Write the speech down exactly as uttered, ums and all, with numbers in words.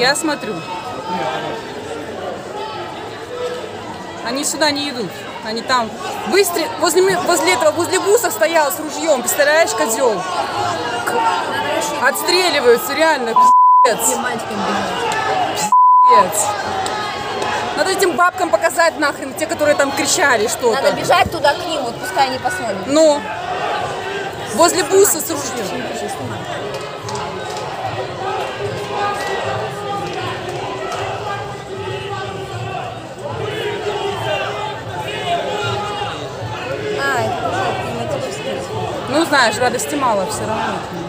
Я смотрю. Они сюда не идут. Они там. Быстро, возле, возле этого, возле буса стоял с ружьем. Представляешь, козел? Отстреливаются, реально, пиздец. Пиздец. Надо этим бабкам показать нахрен, те, которые там кричали что-то. Надо бежать туда к ним, вот пускай они посмотрят. Ну, возле буса с ружьем. А, это уже тематически. Ну, знаешь, радости мало все равно.